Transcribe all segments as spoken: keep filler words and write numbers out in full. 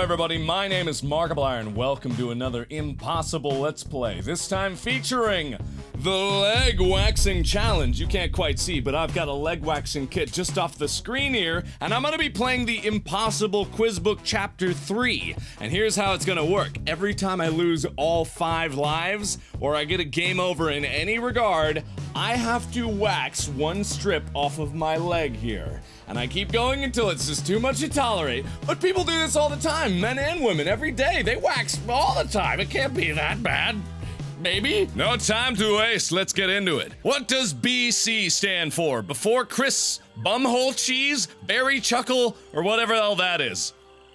everybody, my name is Markiplier and welcome to another impossible Let's Play. This time featuring the leg waxing challenge. You can't quite see, but I've got a leg waxing kit just off the screen here, and I'm gonna be playing the Impossible Quiz Book Chapter three. And here's how it's gonna work. Every time I lose all five lives, or I get a game over in any regard, I have to wax one strip off of my leg here. And I keep going until it's just too much to tolerate. But people do this all the time, men and women, every day. They wax all the time. It can't be that bad. Maybe? No time to waste, let's get into it. What does B C stand for? Before Chris, bumhole cheese, berry chuckle, or whatever the hell that is?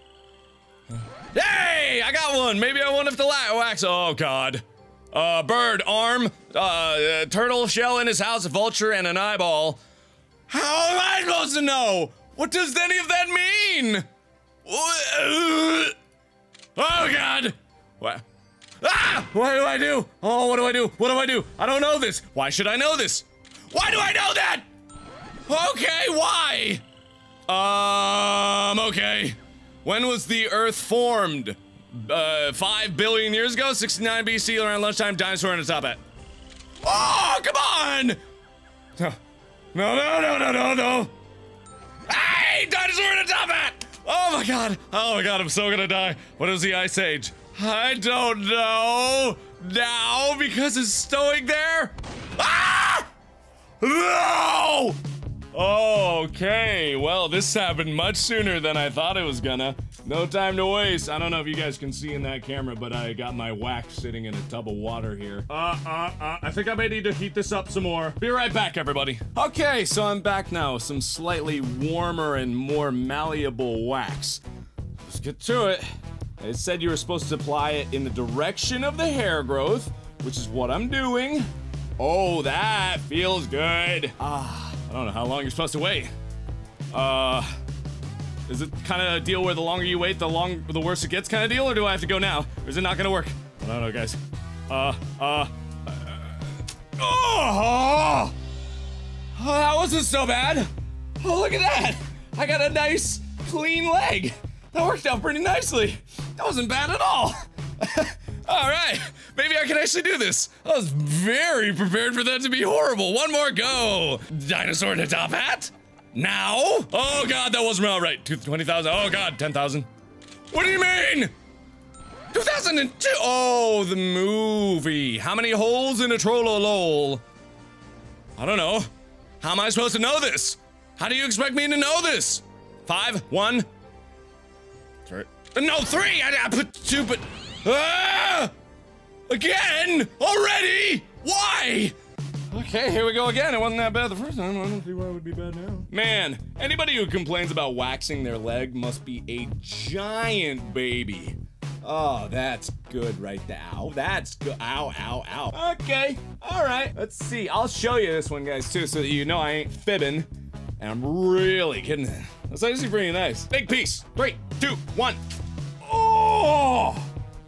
Hey, I got one. Maybe I won't have to wax. Oh God. Uh, bird, arm, uh, uh, turtle shell in his house, a vulture, and an eyeball. How am I supposed to know? What does any of that mean? Oh God. What? Ah! What do I do? Oh, what do I do? What do I do? I don't know this. Why should I know this? Why do I know that? Okay, why? Um, okay. When was the Earth formed? Uh, five billion years ago? sixty-nine B C, around lunchtime, dinosaur in the top hat. Oh, come on! No, no, no, no, no, no! Hey, dinosaur in a top hat! Oh my God! Oh my God! I'm so gonna die. What is the Ice Age? I don't know now because it's stowing there. Ah! No! Okay. Well, this happened much sooner than I thought it was gonna. No time to waste. I don't know if you guys can see in that camera, but I got my wax sitting in a tub of water here. Uh, uh, uh, I think I may need to heat this up some more. Be right back, everybody. Okay, so I'm back now with some slightly warmer and more malleable wax. Let's get to it. It said you were supposed to apply it in the direction of the hair growth, which is what I'm doing. Oh, that feels good. Ah, I don't know how long you're supposed to wait. Uh... Is it kind of a deal where the longer you wait, the long, the worse it gets kind of deal, or do I have to go now? Or is it not gonna work? I don't know, guys. Uh, uh, uh oh, oh, that wasn't so bad. Oh, look at that. I got a nice, clean leg. That worked out pretty nicely. That wasn't bad at all. All right, maybe I can actually do this. I was very prepared for that to be horrible. One more go. Dinosaur in a top hat. Now? Oh God, that wasn't all right. twenty thousand, oh God, ten thousand. What do you mean? two thousand two, oh, the movie. How many holes in a trollolol? I don't know. How am I supposed to know this? How do you expect me to know this? Five, one, three, no, three, I, I put two, but, ah! Again? Already? Why? Okay, here we go again. It wasn't that bad the first time. I don't see why it would be bad now. Man, anybody who complains about waxing their leg must be a giant baby. Oh, that's good right there. Ow, that's good. Ow, ow, ow. Okay, all right. Let's see. I'll show you this one, guys, too, so that you know I ain't fibbing. And I'm really kidding. That's actually pretty nice. Big piece. Three, two, one. Oh!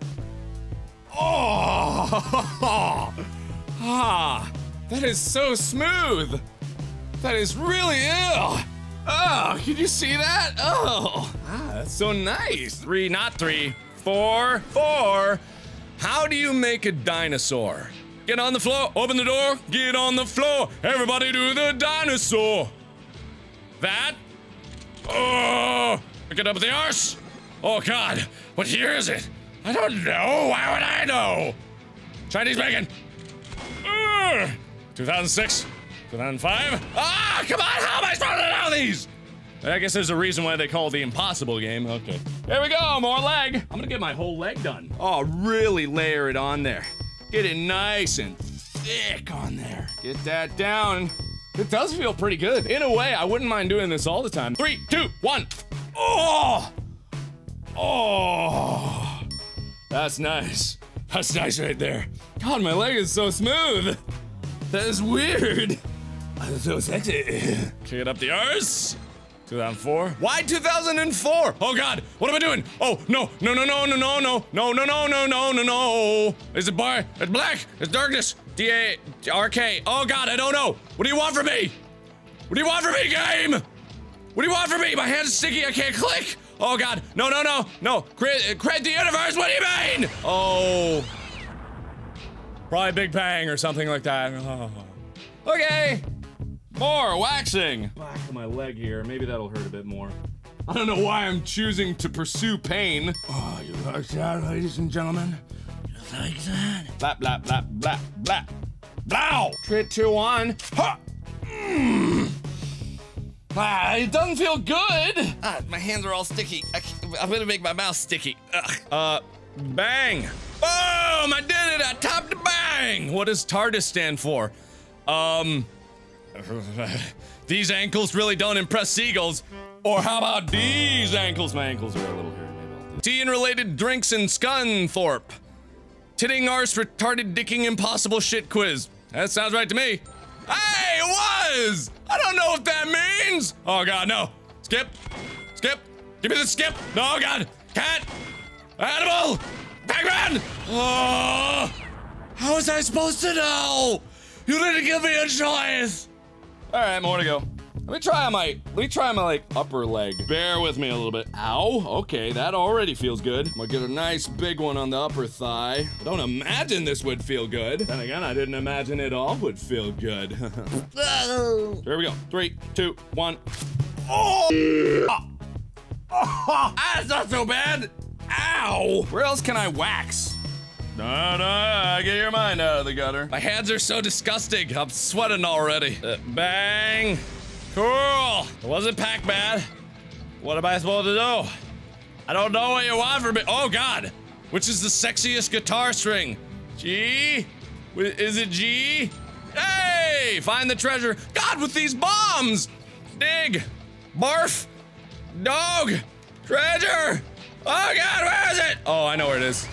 Oh! Ah! That is so smooth. That is really ill. Oh, can you see that? Oh, ah, that's so nice. Three, not three, four, four. How do you make a dinosaur? Get on the floor, open the door, get on the floor. Everybody do the dinosaur. That. Oh, pick it up with the arse. Oh God, what year is it? I don't know, why would I know? Chinese bacon. Uh. two thousand six, two thousand five. Ah, come on, how am I supposed to know these? I guess there's a reason why they call it the impossible game. Okay. Here we go, more leg. I'm gonna get my whole leg done. Oh, really layer it on there. Get it nice and thick on there. Get that down. It does feel pretty good. In a way, I wouldn't mind doing this all the time. Three, two, one. Oh! Oh! That's nice. That's nice right there. God, my leg is so smooth. That is weird. I'm so sexy. Kick it up the arse. two thousand four. Why two thousand four? Oh God, what am I doing? Oh, no, no, no, no, no, no, no, no, no, no, no, no, no, no. Is it bar? It's black. It's darkness. D A R K. Oh God, I don't know. What do you want from me? What do you want from me, game? What do you want from me? My hand's sticky. I can't click. Oh God, no, no, no, no. Create, create the universe, what do you mean? Oh. Probably Big Bang or something like that. Oh. Okay. More waxing. Back of my leg here, maybe that'll hurt a bit more. I don't know why I'm choosing to pursue pain. Oh, you like that, ladies and gentlemen? You like that? Blap, blap, blap, blap, blap. Blow! Three, two, one. Ha! Mm. Ah, it doesn't feel good. Ah, my hands are all sticky. I I'm gonna make my mouth sticky. Ugh. Uh, bang. Boom! I did it! I topped the bang! What does TARDIS stand for? Um, these ankles really don't impress seagulls. Or how about these ankles? My ankles are a little hairy. Maybe I'll tea and related drinks in Scunthorpe. Titting arse retarded dicking impossible shit quiz. That sounds right to me. Hey, it was! I don't know what that means! Oh God, no. Skip. Skip. Give me the skip. No, God. Cat. Animal. Penguin! Oh, how was I supposed to know? You didn't give me a choice. All right, more to go. Let me try on my, let me try on my like upper leg. Bear with me a little bit. Ow, okay, that already feels good. I'm gonna get a nice big one on the upper thigh. I don't imagine this would feel good. Then again, I didn't imagine it all would feel good. Here we go, three, two, one. Oh! Oh! Oh! That's not so bad. Ow! Where else can I wax? No, no, get your mind out of the gutter. My hands are so disgusting. I'm sweating already. Uh, bang. Cool. It wasn't packed bad. What am I supposed to do? I don't know what you want from me. Oh God. Which is the sexiest guitar string? G? Is it G? Hey! Find the treasure. God, with these bombs! Dig. Barf. Dog. Treasure. Oh God, where is it? Oh, I know where it is.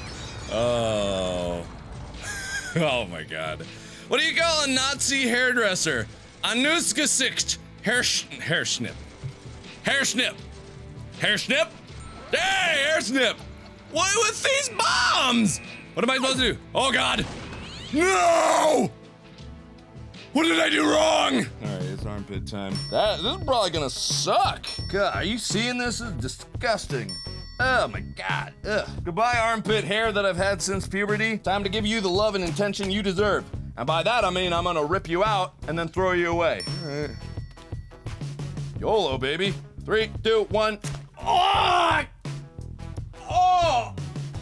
Oh. Oh my God. What do you call a Nazi hairdresser? Anuskasicht. Hair sh hair snip. Hair snip. Hair snip? Hey, hair snip! What with these bombs? What am I supposed to do? Oh God. No! What did I do wrong? All right, it's armpit time. That, this is probably gonna suck. God, are you seeing this? This is disgusting. Oh my God, ugh. Goodbye armpit hair that I've had since puberty. Time to give you the love and attention you deserve. And by that I mean I'm gonna rip you out and then throw you away. All right. YOLO, baby. Three, two, one. Oh! Oh!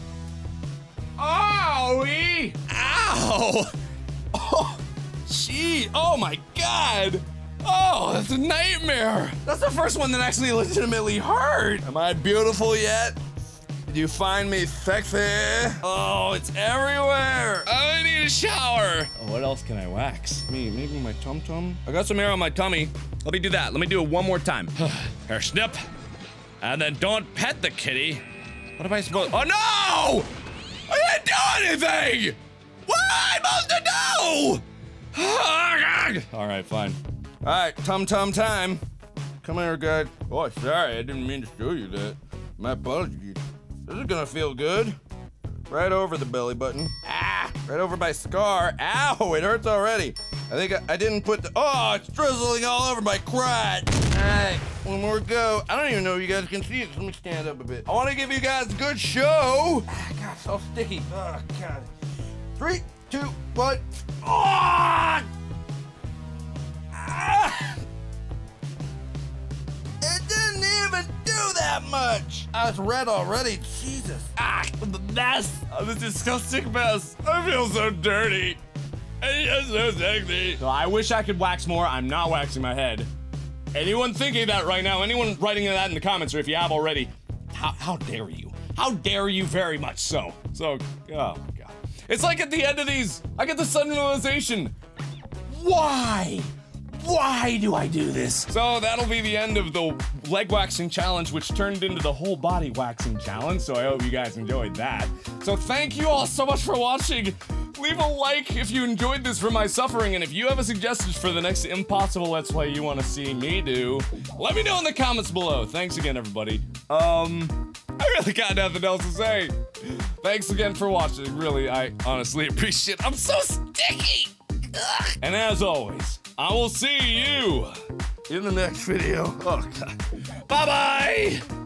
Owie! Ow! Oh, gee, oh my God! Oh, that's a nightmare! That's the first one that actually legitimately hurt! Am I beautiful yet? Did you find me sexy? Oh, it's everywhere! I need a shower! Oh, what else can I wax? Me, maybe my tum-tum? I got some hair on my tummy. Let me do that. Let me do it one more time. Hair snip. And then don't pet the kitty. What am I supposed- Oh no! I didn't do anything! What am I supposed to do? Oh, God. All right, fine. All right, tum-tum time. Come here, guy. Oh, sorry, I didn't mean to show you that. My apologies. This is gonna feel good. Right over the belly button. Ah, right over my scar. Ow, it hurts already. I think I, I didn't put the, oh, it's drizzling all over my crotch. All right, one more go. I don't even know if you guys can see it, so let me stand up a bit. I wanna give you guys a good show. Ah, God, so sticky. Oh, God. Three, two, one. Oh! Ah! It didn't even do that much. I was red already, Jesus. Ah, the mess. Oh, the disgusting mess. I feel so dirty. It's just so sexy. So I wish I could wax more. I'm not waxing my head. Anyone thinking that right now, anyone writing that in the comments, or if you have already, how, how dare you? How dare you very much so? So, oh my God. It's like at the end of these, I get the sudden realization, why? Why do I do this? So that'll be the end of the leg waxing challenge, which turned into the whole body waxing challenge. So I hope you guys enjoyed that. So thank you all so much for watching. Leave a like if you enjoyed this for my suffering, and if you have a suggestion for the next impossible Let's Play you want to see me do, let me know in the comments below. Thanks again, everybody. Um, I really got nothing else to say. Thanks again for watching. Really, I honestly appreciate it. I'm so sticky. Ugh. And as always, I will see you in the next video. Oh, God. Bye-bye!